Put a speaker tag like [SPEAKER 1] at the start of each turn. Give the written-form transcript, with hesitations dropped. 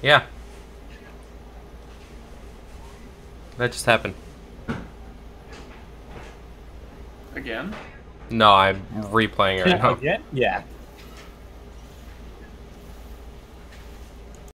[SPEAKER 1] Yeah, that just happened.
[SPEAKER 2] Again?
[SPEAKER 1] No, I'm replaying it right now.
[SPEAKER 3] Again? Yeah.